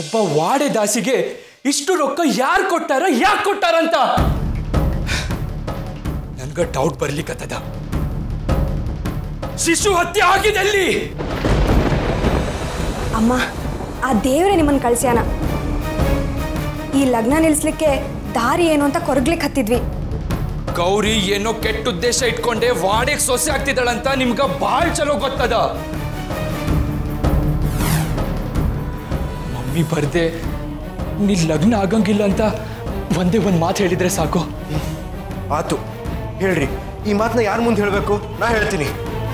ಒಬ್ಬ ವಾಡೆ ದಾಸಿಗೆ ಇಷ್ಟು ರೊಕ್ಕ ಯಾರು ಕೊಟ್ಟಾರ ಯಾಕೆ ಕೊಟ್ಟಾರಂತ ನನ್ಗ ಡೌಟ್ ಬರ್ಲಿಕ್ಕತ್ತದ. ಶಿಶು ಹತ್ಯೆ ಆಗಿದೆ ಅಲ್ಲಿ. ಅಮ್ಮ, ಆ ದೇವರೇ ನಿಮ್ಮನ್ನು ಕಳಿಸ್ಯಾನ. ಈ ಲಗ್ನ ನಿಲ್ಲಿಸ್ಲಿಕ್ಕೆ ದಾರಿ ಏನು ಅಂತ ಕೊರಗ್ಲಿಕ್ಕೆ ಹತ್ತಿದ್ವಿ. ಗೌರಿ ಏನೋ ಕೆಟ್ಟ ಉದ್ದೇಶ ಇಟ್ಕೊಂಡೆ ವಾಡೆಗೆ ಸೊಸೆ ಆಗ್ತಿದ್ದಾಳಂತ ನಿಮ್ಗ ಭಾಳ ಚಲೋ ಗೊತ್ತದ. ಮಮ್ಮಿ ಬರ್ದೆ ನೀ ಲಗ್ನ ಆಗಂಗಿಲ್ಲ ಅಂತ ಒಂದೇ ಒಂದು ಮಾತು ಹೇಳಿದ್ರೆ ಸಾಕು. ಆತು ಹೇಳ್ರಿ, ಈ ಮಾತನ್ನ ಯಾರ ಮುಂದೆ ಹೇಳಬೇಕು? ನಾ ಹೇಳ್ತೀನಿ.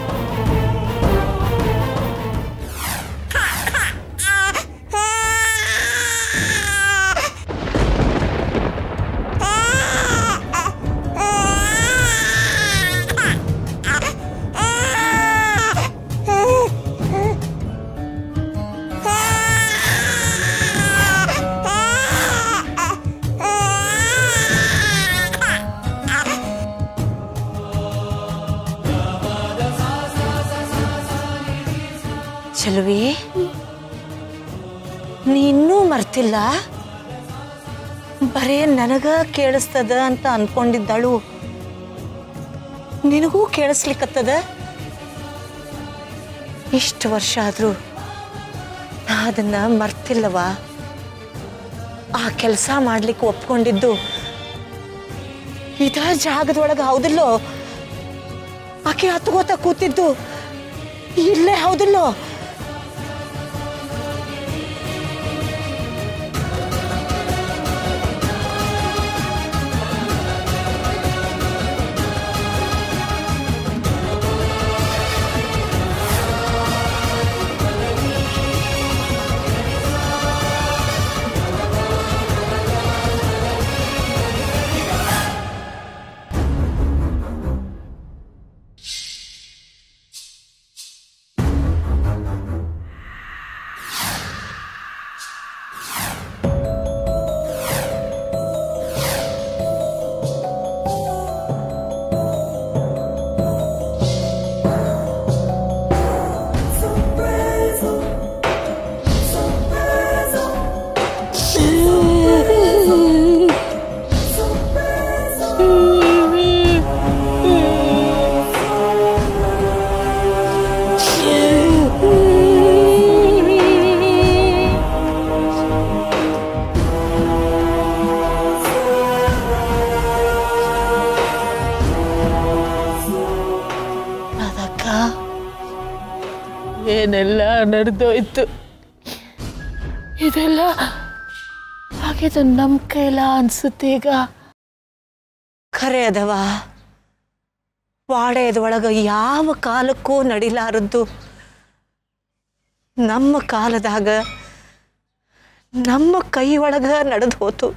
ಚಲುವಿ, ನೀ ಇನ್ನೂ ಮರ್ತಿಲ್ಲ? ಬರೇ ನನಗ ಕೇಳಿಸ್ತದ ಅಂತ ಅನ್ಕೊಂಡಿದ್ದಾಳು. ನಿನಗೂ ಕೇಳಿಸ್ಲಿಕ್ಕತ್ತದ? ಇಷ್ಟು ವರ್ಷ ಆದ್ರೂ ನಾ ಅದನ್ನ ಮರ್ತಿಲ್ಲವಾ? ಆ ಕೆಲಸ ಮಾಡ್ಲಿಕ್ಕೆ ಒಪ್ಕೊಂಡಿದ್ದು ಇದ ಜಾಗದೊಳಗೆ ಹೌದಿಲ್ಲೋ? ಆಕೆ ಹತ್ಕೋತ ಕೂತಿದ್ದು ಇಲ್ಲೇ ಹೌದಿಲ್ಲೋ? ಏನೆಲ್ಲ ನಡೆದೋಯ್ತು. ಇದೆಲ್ಲ ಹಾಗಿದು ನಮ್ಮ ಕೈಲ ಅನ್ಸುತ್ತೆ. ಈಗ ಖರೆ ಅದವ, ವಾಡೆಯದೊಳಗ ಯಾವ ಕಾಲಕ್ಕೂ ನಡಿಲಾರದ್ದು ನಮ್ಮ ಕಾಲದಾಗ ನಮ್ಮ ಕೈ ಒಳಗ ನಡೆದು ಹೋತು.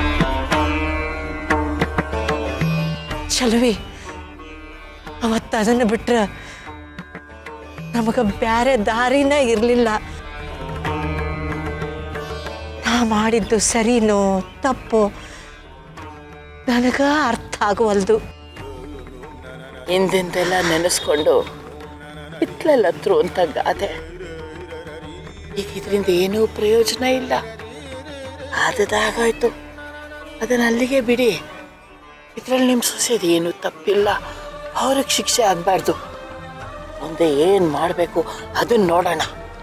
ಚಲುವಿ, ಅವತ್ತು ಅದನ್ನು ಬಿಟ್ರೆ ನಮಗ ಬ್ಯಾರೆ ದಾರಿನ ಇರಲಿಲ್ಲ. ನಾ ಮಾಡಿದ್ದು ಸರಿನೋ ತಪ್ಪೋ ನನಗ ಅರ್ಥ ಆಗುವಲ್ದು. ಹಿಂದಿಂದೆಲ್ಲ ನೆನೆಸ್ಕೊಂಡು ಹಿತ್ಲೆಲ್ಲತ್ರು ಅಂತ ಗಾದೆ. ಈಗ ಇದರಿಂದ ಏನೂ ಪ್ರಯೋಜನ ಇಲ್ಲ. ಆದದಾಗಾಯ್ತು, ಅದನ್ನ ಅಲ್ಲಿಗೆ ಬಿಡಿ. ಇದರಲ್ಲಿ ನಿಮ್ಮ ಸೊಸೆದು ಏನೂ ತಪ್ಪಿಲ್ಲ. ಅವ್ರಿಗೆ ಶಿಕ್ಷೆ ಆಗಬಾರ್ದು. ಮುಂದೆ ಏನು ಮಾಡಬೇಕು ಅದನ್ನ ನೋಡೋಣ.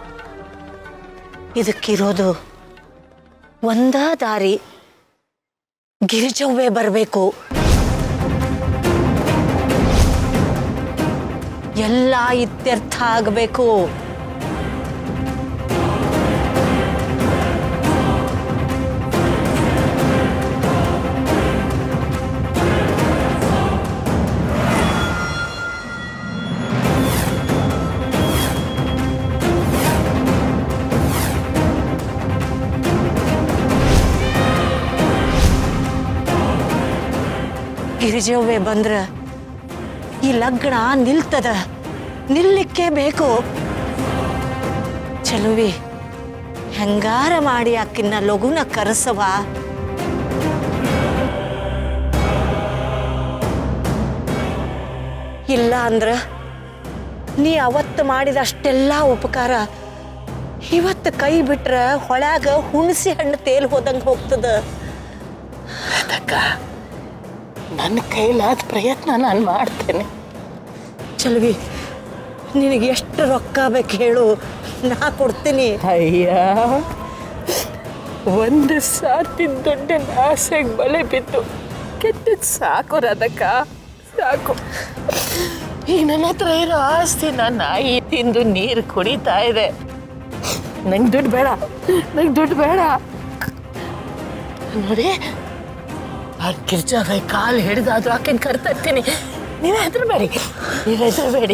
ಇದಕ್ಕಿರೋದು ಒಂದ ದಾರಿ, ಗಿರಿಜವ್ವೆ ಬರಬೇಕು. ಎಲ್ಲ ಇತ್ಯರ್ಥ ಆಗಬೇಕು. ಗಿರಿಜವ್ವೆ ಬಂದ್ರ ಈ ಲಗ್ನ ನಿಲ್ತದ, ನಿಲ್ಲಿಕ್ಕೆ ಬೇಕು. ಚಲುವಿ, ಹೆಂಗಾರ ಮಾಡಿ ಆಕಿನ್ನ ಲಗುನ ಕರೆಸವ. ಇಲ್ಲ ಅಂದ್ರ ನೀ ಅವತ್ತು ಮಾಡಿದ ಅಷ್ಟೆಲ್ಲ ಉಪಕಾರ ಇವತ್ತು ಕೈ ಬಿಟ್ರೆ ಹೊಳ್ಯಾಗ ಹುಣಸಿ ಹಣ್ಣು ತೇಲ್ ಹೋದಂಗೆ ಹೋಗ್ತದ. ಅದಕ್ಕ ನನ್ನ ಕೈಲಾದ ಪ್ರಯತ್ನ ನಾನು ಮಾಡ್ತೇನೆ. ಚಲ್ವಿ, ನಿನಗೆ ಎಷ್ಟು ರೊಕ್ಕ ಬೇಕು ಹೇಳು, ನಾ ಕೊಡ್ತೀನಿ. ಅಯ್ಯ, ಒಂದು ಸಾತಿ ದುಡ್ಡಿನ ಆಸೆಗೆ ಬಲೆ ಬಿದ್ದು ಕೆಟ್ಟದ್ದು ಸಾಕು ರಾಧಕ್ಕ, ಸಾಕು. ಈಗ ನನ್ನ ಹತ್ರ ಇರೋ ಆಸ್ತಿನ ನಾಯಿ ತಿಂದು ನೀರು ಕುಡಿತಾ ಇದೆ. ನಂಗೆ ದುಡ್ಡು ಬೇಡ, ನಂಗೆ ದುಡ್ಡು ಬೇಡ. ನೋಡಿ, ಆ ಗಿರ್ಜಾಬಾಯಿ ಕಾಲು ಹಿಡಿದಾದ್ರು ಆಕೆನ ಕರ್ತಾ ಇರ್ತೀನಿ. ನೀವೇ ಹೆದರಬೇಡಿ, ನೀವೇ ಹೆದರಬೇಡಿ.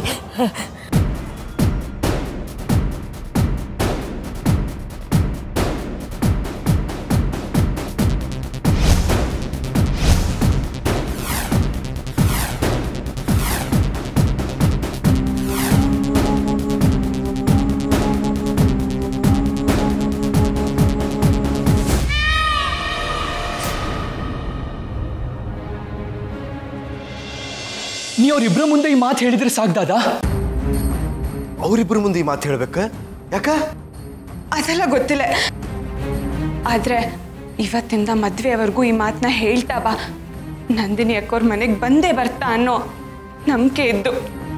ನೀ ಅವ್ರಿಬ್ರ ಮುಂದೆ ಈ ಮಾತು ಹೇಳಿದ್ರೆ ಸಾಕ್ದಾದ? ಅವರಿಬ್ಬರ ಮುಂದೆ ಈ ಮಾತು ಹೇಳ್ಬೇಕ? ಯಾಕ? ಅದೆಲ್ಲ ಗೊತ್ತಿಲ್ಲ. ಆದ್ರೆ ಇವತ್ತಿಂದ ಮದ್ವೆಯವರೆಗೂ ಈ ಮಾತನ್ನ ಹೇಳ್ತಾ ಬಾ. ನಂದಿನಿ ಅಕ್ಕೋರ್ ಮನೆಗೆ ಬಂದೇ ಬರ್ತಾ ಅನ್ನೋ ನಂಬಿಕೆ ಇದ್ದು.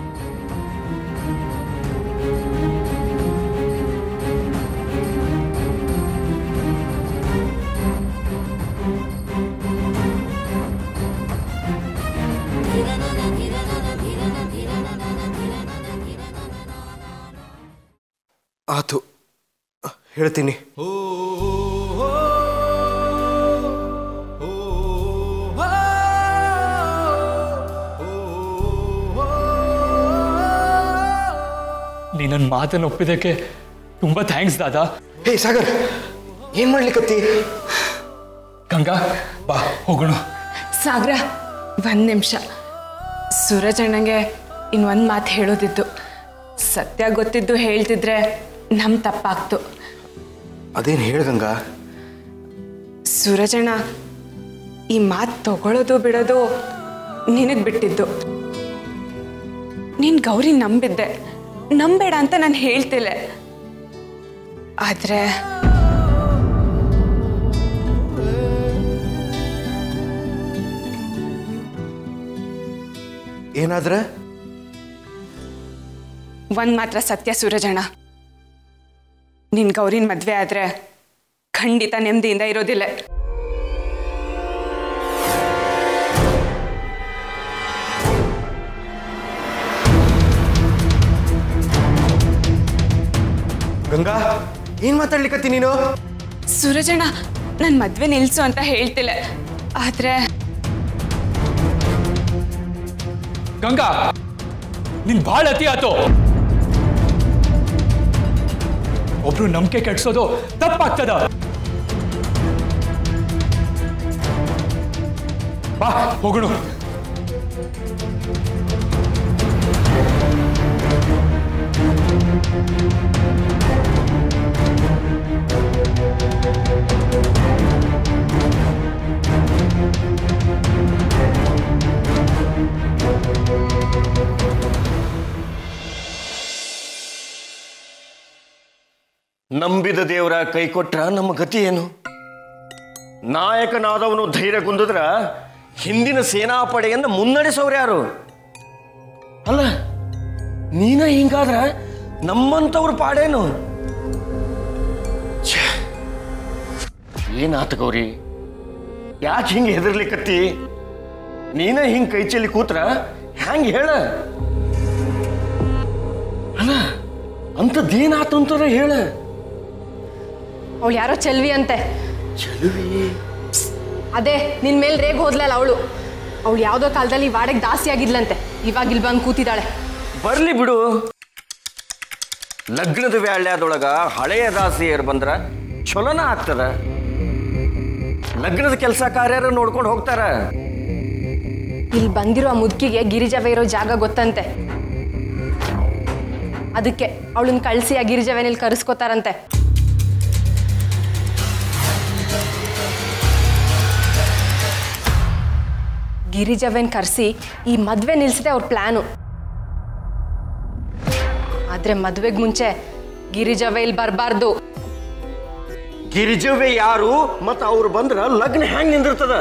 ಆತು, ಹೇಳ್ತೀನಿ. ನೀ ನನ್ನ ಮಾತನ್ನು ಒಪ್ಪಿದ್ದಕ್ಕೆ ತುಂಬಾ ಥ್ಯಾಂಕ್ಸ್ ದಾದಾ. ಹೇ ಸಾಗರ್, ಏನ್ ಮಾಡ್ಲಿಕ್ಕತ್ತಿ? ಗಂಗಾ, ಬಾ ಹೋಗೋಣ. ಸಾಗರ, ಒಂದ್ ನಿಮಿಷ. ಸೂರಜಣ್ಣಂಗೆ ಇನ್ನೊಂದು ಮಾತು ಹೇಳೋದಿದ್ದು. ಸತ್ಯ ಗೊತ್ತಿದ್ದು ಹೇಳ್ತಿದ್ರೆ ನಮ್ ತಪ್ಪಾಗ್ತು. ಅದೇನು ಹೇಳ ಗಂಗಾ? ಸೂರಜಣ್ಣ, ಈ ಮಾತು ತಗೊಳ್ಳೋದು ಬಿಡೋದು ನಿನಗೆ ಬಿಟ್ಟಿದ್ದು. ನೀನ್ ಗೌರಿ ನಂಬಿದ್ದೆ, ನಂಬೇಡ ಅಂತ ನಾನು ಹೇಳ್ತಿಲ್ಲ. ಆದ್ರೆ ಏನಾದ್ರೆ? ಒಂದ್ ಮಾತ್ರ ಸತ್ಯ ಸೂರಜಣ್ಣ, ನಿನ್ ಗೌರಿನ ಮದ್ವೆ ಆದ್ರೆ ಖಂಡಿತ ನೆಮ್ಮದಿಯಿಂದ ಇರೋದಿಲ್ಲ. ಗಂಗಾ, ಏನ್ ಮಾತಾಡ್ಲಿಕ್ಕತ್ತಿ ನೀನು? ಸೂರಜಣ್ಣ, ನನ್ ಮದ್ವೆ ನಿಲ್ಸು ಅಂತ ಹೇಳ್ತಿಲ್ಲ. ಆದ್ರೆ ಗಂಗಾ, ನಿನ್ ಭಾಳ ಅತಿ ಆತು. ಒಬ್ರು ನಂಬಿಕೆ ಕೆಡ್ಸೋದು ತಪ್ಪಾಗ್ತದ. ಬಾ ಹೋಗೋಣ. ನಂಬಿದ ದೇವರ ಕೈ ಕೊಟ್ರ ನಮ್ಮ ಗತಿ ಏನು? ನಾಯಕನಾದವನು ಧೈರ್ಯ ಕುಂದಿದ್ರ ಹಿಂದಿನ ಸೇನಾಪಡೆಯನ್ನು ಮುನ್ನಡೆಸೋರು ಯಾರು? ಅಲ್ಲ, ನೀನ ಹಿಂಗಾದ್ರ ನಮ್ಮಂತವ್ರ ಪಾಡೇನು? ಏನಾತ ಗೌರಿ, ಯಾಕೆ ಹಿಂಗೆ ಹೆದರ್ಲಿಕ್ಕತ್ತಿ? ನೀನ ಹಿಂಗ್ ಕೈ ಚೆಲ್ಲಿ ಕೂತ್ರ ಹ್ಯಾಂಗ ಹೇಳ? ಅಲ್ಲ, ಅಂಥದ್ದೇನಾತು ಅಂತಾರ ಹೇಳ. ಅವಳು ಯಾರೋ ಚೆಲ್ವಿ ಅಂತೆ. ಚೆಲುವಿ? ಅದೇ ನಿನ್ ಮೇಲೆ ರೇಗ್ ಹೋದ್ಲಲ್ಲ ಅವಳು. ಅವಳು ಯಾವ್ದೋ ಕಾಲದಲ್ಲಿ ವಾಡೆಗೆ ದಾಸಿ ಆಗಿದ್ಲಂತೆ, ಇವಾಗ ಇಲ್ಲಿ ಬಂದು ಕೂತಿದ್ದಾಳೆ. ಬರ್ಲಿ ಬಿಡು. ಲಗ್ನದ ವ್ಯಾಳ್ಯದೊಳಗ ಹಳೆಯ ದಾಸಿಯರು ಬಂದ್ರ ಚಲೋನ ಆಗ್ತದ. ಲಗ್ನದ ಕೆಲಸ ಕಾರ್ಯರ ನೋಡ್ಕೊಂಡು ಹೋಗ್ತಾರ. ಇಲ್ಲಿ ಬಂದಿರೋ ಆ ಮುದುಕಿಗೆ ಗಿರಿಜಾವೆ ಇರೋ ಜಾಗ ಗೊತ್ತಂತೆ. ಅದಕ್ಕೆ ಅವಳನ್ನ ಕಳಿಸಿ ಆ ಗಿರಿಜಾವೆನಲ್ಲಿ ಕರೆಸ್ಕೋತಾರಂತೆ. ಗಿರಿಜಾವೆನ್ ಕರೆಸಿ ಈ ಮದ್ವೆ ನಿಲ್ಸಿದೆ ಅವ್ರ ಪ್ಲಾನು. ಆದ್ರೆ ಮದ್ವೆಗೆ ಮುಂಚೆ ಗಿರಿಜವೇ ಇಲ್ಲಿ ಬರಬಾರ್ದು. ಗಿರಿಜವೇ ಯಾರು ಮತ್ತು ಅವ್ರು ಬಂದ್ರ ಲಗ್ನ ಹೆಂಗ್ ನಿಂದಿರ್ತದ?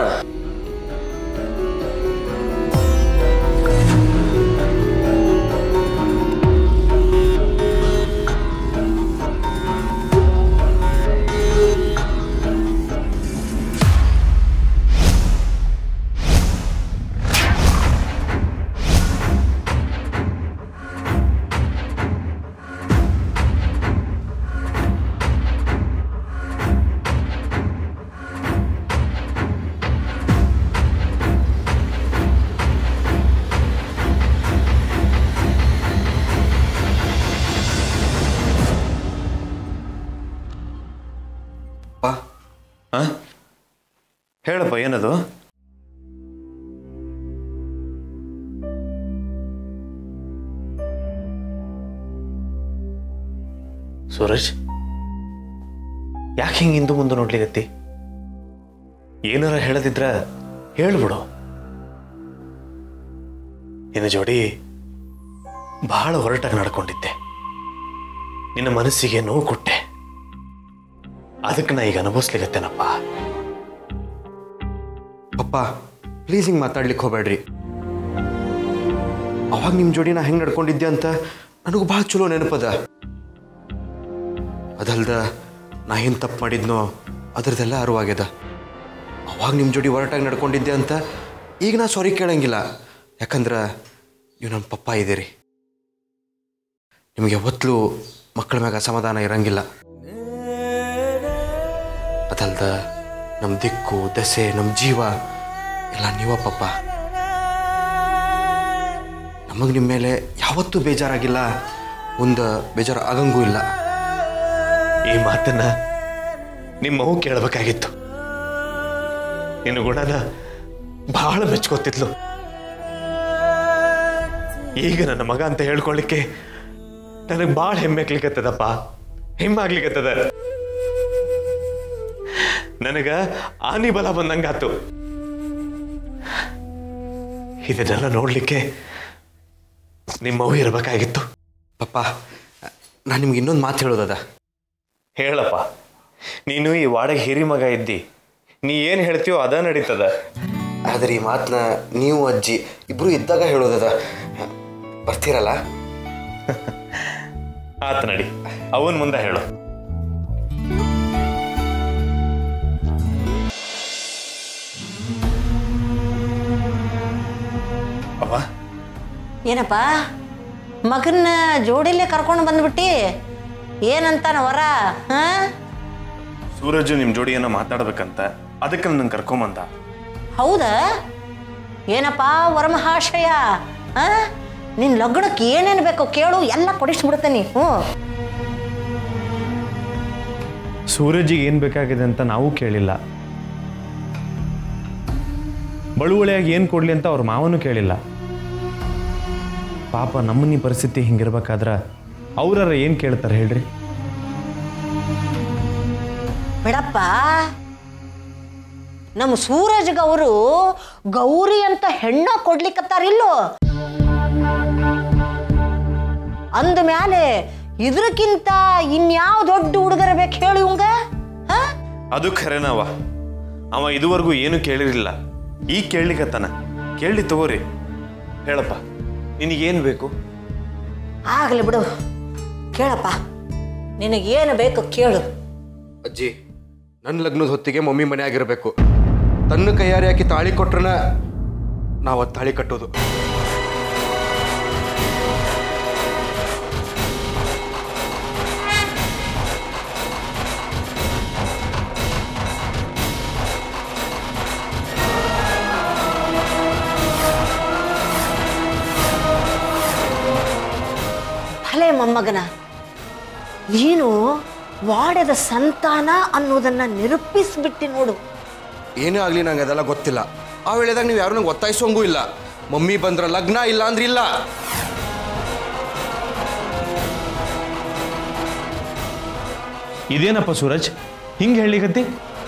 ಹೇಳಪ್ಪ, ಏನದು? ಸೂರಜ್, ಯಾಕೆ ಹಿಂಗೆ ಹಿಂದೆ ಮುಂದೆ ನೋಡ್ಲಿಗತ್ತಿ? ಏನಾರ ಹೇಳದಿದ್ರ ಹೇಳ್ಬಿಡು. ನಿನ್ನ ಜೋಡಿ ಬಹಳ ಹೊರಟಾಗಿ ನಡ್ಕೊಂಡಿದ್ದೆ. ನಿನ್ನ ಮನಸ್ಸಿಗೆ ನೋವು ಕೊಟ್ಟೆ. ಅದಕ್ಕೆ ನಾ ಈಗ ಅನುಭವಿಸ್ಲಿಗತ್ತೇನಪ್ಪ. ಪಪ್ಪ, ಪ್ಲೀಸ್ ಹಿಂಗೆ ಮಾತಾಡ್ಲಿಕ್ಕೆ ಹೋಗ್ಬೇಡ್ರಿ. ಅವಾಗ ನಿಮ್ಮ ಜೋಡಿ ನಾ ಹೆಂಗೆ ನಡ್ಕೊಂಡಿದ್ದೆ ಅಂತ ನನಗೂ ಭಾಳ ಚಲೋ ನೆನಪದ. ಅದಲ್ದ ನಾ ಏನು ತಪ್ಪು ಮಾಡಿದ್ನೋ ಅದರದೆಲ್ಲ ಅರಿವಾಗ್ಯದ. ಅವಾಗ ನಿಮ್ಮ ಜೋಡಿ ಹೊರಟಾಗಿ ನಡ್ಕೊಂಡಿದ್ದೆ ಅಂತ ಈಗ ನಾ ಸಾರಿ ಕೇಳಂಗಿಲ್ಲ. ಯಾಕಂದ್ರೆ ನೀವು ನಮ್ಮ ಪಪ್ಪ ಇದ್ದೀರಿ. ನಿಮಗೆ ಯಾವತ್ತೂ ಮಕ್ಕಳ ಮ್ಯಾಗ ಅಸಮಾಧಾನ ಇರಂಗಿಲ್ಲ. ಅದಲ್ದ ನಮ್ಮ ದಿಕ್ಕು ದಸೆ ನಮ್ಮ ಜೀವ ಎಲ್ಲ ನೀವ ಪಪ್ಪ. ನಮಗೆ ನಿಮ್ಮ ಮೇಲೆ ಯಾವತ್ತೂ ಬೇಜಾರಾಗಿಲ್ಲ, ಮುಂದೆ ಬೇಜಾರು ಆಗಂಗೂ ಇಲ್ಲ. ಈ ಮಾತನ್ನ ನಿಮ್ಮವು ಕೇಳಬೇಕಾಗಿತ್ತು. ನಿನ್ನ ಗುಣನ ಬಹಳ ಮೆಚ್ಕೋತಿದ್ಲು. ಈಗ ನನ್ನ ಮಗ ಅಂತ ಹೇಳ್ಕೊಳ್ಳಿಕ್ಕೆ ನನಗೆ ಭಾಳ ಹೆಮ್ಮೆ ಆಗ್ಲಿಕ್ಕತ್ತದಪ್ಪ, ಹೆಮ್ಮೆ ಆಗ್ಲಿಕ್ಕತ್ತದ. ನನಗ ಆನಿ ಬಲ ಬಂದಂಗಾತು. ಇದನ್ನೆಲ್ಲ ನೋಡ್ಲಿಕ್ಕೆ ನಿಮ್ಮವು ಇರಬೇಕಾಗಿತ್ತು. ಪಪ್ಪ, ನಾನು ನಿಮ್ಗೆ ಇನ್ನೊಂದು ಮಾತು ಹೇಳೋದದ. ಹೇಳಪ್ಪ. ನೀನು ಈ ವಾಡಗೆ ಹಿರಿ ಮಗ ಇದ್ದಿ, ನೀ ಏನು ಹೇಳ್ತೀಯೋ ಅದ ನಡೀತದ. ಆದರೆ ಈ ಮಾತನ್ನ ನೀವು ಅಜ್ಜಿ ಇಬ್ರು ಇದ್ದಾಗ ಹೇಳೋದದ. ಬರ್ತೀರಲ್ಲ? ಆತ ನಡಿ, ಅವನ್ ಮುಂದೆ ಹೇಳು. ಅವ್ವ, ಏನಪ್ಪ ಮಗನ್ನ ಜೋಡಿಲ್ಲೇ ಕರ್ಕೊಂಡು ಬಂದ್ಬಿಟ್ಟಿ? ಏನಂತಾನ ವರ? ಸೂರಜ್ ನಿಮ್ಮ ಜೋಡಿ ಏನೋ ಮಾತಾಡ್ಬೇಕಂತ, ಅದಕ್ಕೆ ನನ್ನ ಕರ್ಕೊಂಬಂದ. ಹೌದಾ? ಏನಪ್ಪ ವರಮಹಾಶಯ, ನಿನ್ನ ಲಗ್ನಕ್ಕೆ ಏನೇನು ಬೇಕೋ ಕೇಳು, ಎಲ್ಲ ಕೊಡಿಸ್ಬಿಡ್ತೇನೆ. ಸೂರಜಿಗೆ ಏನು ಬೇಕಾಗಿದೆ ಅಂತ ನಾವು ಕೇಳಿಲ್ಲ. ಬಳುವಳಿಯಾಗಿ ಏನು ಕೊಡ್ಲಿ ಅಂತ ಅವ್ರ ಮಾವನು ಕೇಳಿಲ್ಲ. ಪಾಪ ನಮ್ಮನ್ನ ಈ ಪರಿಸ್ಥಿತಿ ಹಿಂಗಿರ್ಬೇಕಾದ್ರೆ ಅವ್ರರ ಏನು ಕೇಳ್ತಾರೆ ಹೇಳ್ರಿ? ಬಿಡಪ್ಪ, ನಮ್ಮ ಸೂರಜ್ಗೆ ಅವರು ಗೌರಿ ಅಂತ ಹೆಣ್ಣ ಕೊಡ್ಲಿಕ್ಕತ್ತಾರಿಲ್ಲೋ. ಅಂದ ಮ್ಯಾಲೆ ಇದ್ರಕ್ಕಿಂತ ಇನ್ಯಾವ ದೊಡ್ಡ ಹುಡುಗರ ಬೇಕು ಹೇಳಿ ಇವಂಗ? ಅದು ಖರೇನವ. ಅವ ಇದುವರೆಗೂ ಏನು ಕೇಳಿರಲಿಲ್ಲ, ಈಗ ಕೇಳಲಿಕ್ಕತ್ತಾನ. ಕೇಳಿ ತಗೋರಿ. ಹೇಳಪ್ಪ, ನಿನಗೇನು ಬೇಕು? ಆಗ್ಲಿ ಬಿಡು, ಕೇಳಪ್ಪ, ನಿನಗೇನು ಬೇಕು ಕೇಳು. ಅಜ್ಜಿ, ನನ್ನ ಲಗ್ನದ ಹೊತ್ತಿಗೆ ಮಮ್ಮಿ ಮನೆ ಆಗಿರಬೇಕು. ತನ್ನ ಕೈಯಾರಿ ಹಾಕಿ ತಾಳಿ ಕೊಟ್ರನ ನಾವು ಅದು ತಾಳಿ ಕಟ್ಟೋದು. ಭಲೆ ಮೊಮ್ಮಗನ, ನೀನು ವಾಡದ ಸಂತಾನ ಅನ್ನೋದನ್ನ ನಿರೂಪಿಸ್ಬಿಟ್ಟಿ ನೋಡು. ಏನೇ ಆಗಲಿ ನಂಗೆ ಅದೆಲ್ಲ ಗೊತ್ತಿಲ್ಲ. ಆ ವೇಳೆದಾಗ ನೀವು ಯಾರು ನಂಗೆ ಒತ್ತಾಯಿಸೋಂಗೂ ಇಲ್ಲ. ಮಮ್ಮಿ ಬಂದ್ರ ಲಗ್ನ, ಇಲ್ಲ ಅಂದ್ರೆ ಇಲ್ಲ. ಇದೇನಪ್ಪ ಸೂರಜ್ ಹಿಂಗೆ ಹೇಳಿಕತ್ತಿ?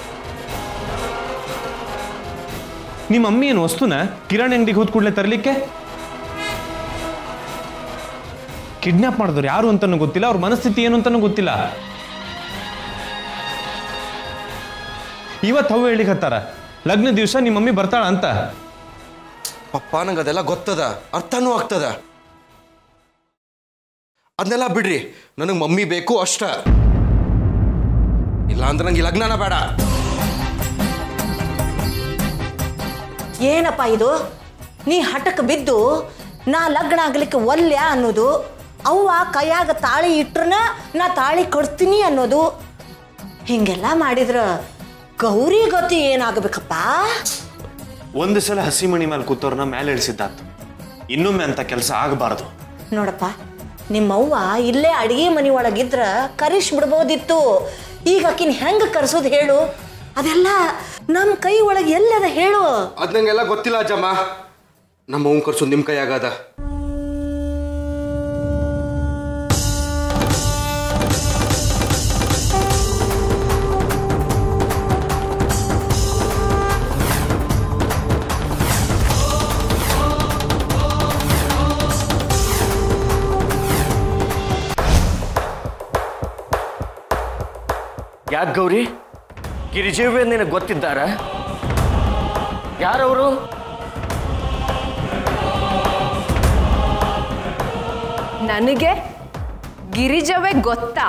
ನಿಮ್ಮ ಮಮ್ಮಿ ಏನು ವಸ್ತುನ ಕಿರಾಣಿ ಅಂಗಡಿಗೆ ಹೋದ್ ಕೂಡಲೇ ತರಲಿಕ್ಕೆ? ಕಿಡ್ನಾಪ್ ಮಾಡಿದವ್ರು ಯಾರು ಅಂತನೂ ಗೊತ್ತಿಲ್ಲ, ಅವ್ರ ಮನಸ್ಥಿತಿ ಏನು ಅಂತನೂ ಗೊತ್ತಿಲ್ಲ. ಇವತ್ತು ಅವು ಹೇಳಿಕತ್ತಾರ ಲಗ್ನ ದಿವಸ ನಿಮ್ಮ ಮಮ್ಮಿ ಬರ್ತಾಳ ಅಂತ. ಪಪ್ಪ ನಂಗೆ ಅದೆಲ್ಲ ಗೊತ್ತದ, ಅರ್ಥನೂ ಆಗ್ತದ. ಅದನ್ನೆಲ್ಲ ಬಿಡ್ರಿ, ನನಗೆ ಮಮ್ಮಿ ಬೇಕು ಅಷ್ಟ. ಇಲ್ಲ ಅಂದ್ರೆ ನಂಗೆ ಲಗ್ನನ ಬೇಡ. ಏನಪ್ಪ ಇದು? ನೀ ಹಠಕ್ಕೆ ಬಿದ್ದು ನಾ ಲಗ್ನ ಆಗ್ಲಿಕ್ಕೆ ಒಲ್ಯ ಅನ್ನೋದು, ಅವ್ವ ಕೈಯಾಗ ತಾಳಿ ಇಟ್ರನ ನಾ ತಾಳಿ ಕೊಡ್ತೀನಿ ಅನ್ನೋದು, ಹಿಂಗೆಲ್ಲ ಮಾಡಿದ್ರ ಗೌರಿ ಗತಿ ಏನಾಗಬೇಕಪ್ಪ? ಒಂದು ಸಲ ಹಸಿಮಣಿ ಮೇಲೆ ಕೂತವ್ರನ್ನ ಮೇಲೆ ಇಳಿಸಿದ್ದಾತು, ಇನ್ನೊಮ್ಮೆ ಅಂತ ಕೆಲಸ ಆಗಬಾರದು. ನೋಡಪ್ಪ, ನಿಮ್ಮವ್ವ ಇಲ್ಲೇ ಅಡಿಗೆ ಮನೆ ಒಳಗಿದ್ರ ಕರಿಸ್ ಬಿಡ್ಬೋದಿತ್ತು. ಈಗ ಆಕಿನ ಹೆಂಗೆ ಕರ್ಸೋದು ಹೇಳು? ಅದೆಲ್ಲ ನಮ್ಮ ಕೈ ಒಳಗೆ ಎಲ್ಲದ ಹೇಳು? ಅದು ನಂಗೆಲ್ಲ ಗೊತ್ತಿಲ್ಲ ಅಜ್ಜಮ್ಮ. ನಮ್ಮ ಅವ್ನ ಕರ್ಸೋದು ನಿಮ್ಮ ಕೈ ಆಗದ. ಯಾಕೆ ಗೌರಿ, ಗಿರಿಜವ್ಯ ನಿನಗೆ ಗೊತ್ತಿದ್ದಾರ? ಯಾರವರು? ನನಗೆ ಗಿರಿಜವೇ ಗೊತ್ತಾ?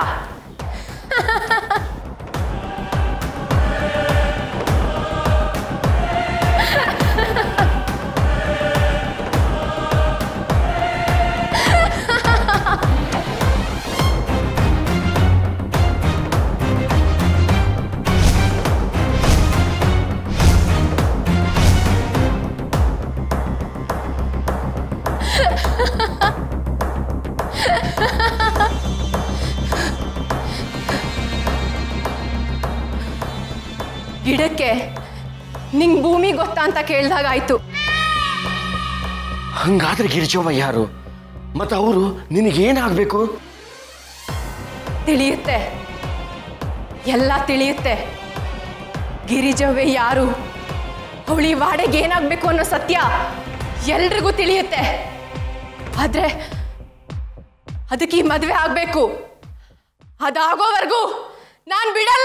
ಗಿಡಕ್ಕೆ ನಿಂಗೆ ಭೂಮಿ ಗೊತ್ತಾ ಅಂತ ಕೇಳ್ದಾಗಾಯ್ತು. ಹಂಗಾದ್ರೆ ಗಿರಿಜವ್ವ ಯಾರು? ಮತ್ತು ಅವರು ನಿನಗೇನಾಗಬೇಕು? ತಿಳಿಯುತ್ತೆ, ಎಲ್ಲ ತಿಳಿಯುತ್ತೆ. ಗಿರಿಜವ್ವೆ ಯಾರು, ಅವಳಿ ವಾಡೆಗೆ ಏನಾಗಬೇಕು ಅನ್ನೋ ಸತ್ಯ ಎಲ್ರಿಗೂ ತಿಳಿಯುತ್ತೆ. ಆದ್ರೆ ಅದಕ್ಕೆ ಈ ಮದುವೆ ಆಗಬೇಕು. ಅದಾಗೋವರೆಗೂ ನಾನು ಬಿಡಲ್ಲ.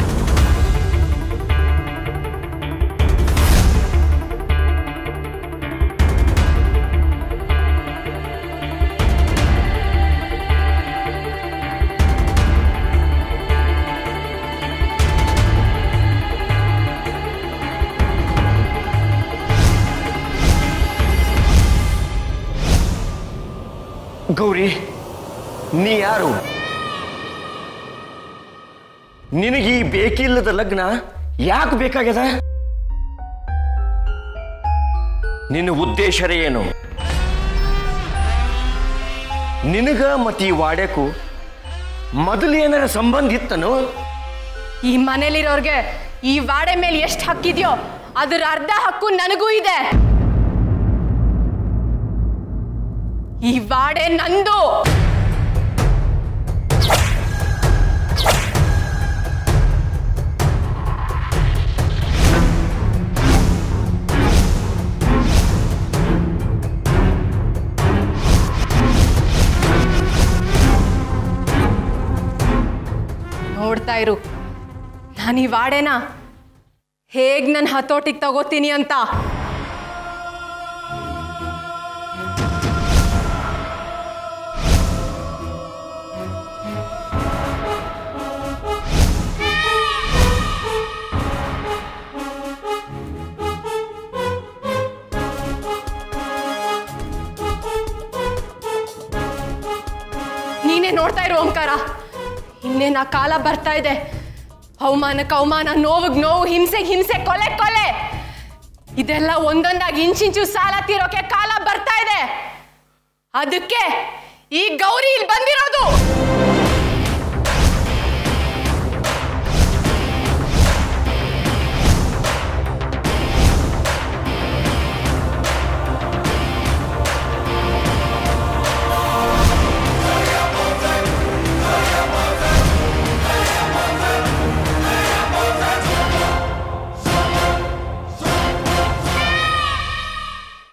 ಗೌರಿ, ನೀ ಯಾರು? ನಿನಗೆ ಈ ಬೇಕಿಲ್ಲದ ಲಗ್ನ ಯಾಕೆ ಬೇಕಾಗ್ಯದ? ನಿನ್ನ ಉದ್ದೇಶರೇ ಏನು? ನಿನಗ ಮತ್ತು ಈ ವಾಡ್ಯಕ್ಕೂ ಮೊದಲು ಏನಾರ ಸಂಬಂಧ ಇತ್ತನು? ಈ ಮನೇಲಿರೋರ್ಗೆ ಈ ವಾಡೆ ಮೇಲೆ ಎಷ್ಟು ಹಕ್ಕಿದೆಯೋ ಅದರ ಅರ್ಧ ಹಕ್ಕು ನನಗೂ ಇದೆ. ಈ ವಾಡೆ ನಂದು. ನೋಡ್ತಾ ಇರು, ನಾನು ಈ ವಾಡೆನ ಹೇಗ್ ನನ್ನ ಹತೋಟಿಗೆ ತಗೋತೀನಿ ಅಂತ. ನೀನೇ ನೋಡ್ತಾ ಇರು ಓಂಕಾರ, ಇನ್ನೇನು ಆ ಕಾಲ ಬರ್ತಾ ಇದೆ. ಅವಮಾನಕ್ಕೆ ಅವಮಾನ, ನೋವಿಗೆ ನೋವು, ಹಿಂಸೆಗೆ ಹಿಂಸೆ, ಕೊಲೆ ಕೊಲೆ, ಇದೆಲ್ಲ ಒಂದೊಂದಾಗಿ ಇಂಚಿಂಚು ಸಾಲ ತೀರೋಕೆ ಕಾಲ ಬರ್ತಾ ಇದೆ. ಅದಕ್ಕೆ ಈ ಗೌರಿ ಇಲ್ಲಿ ಬಂದಿರೋದು.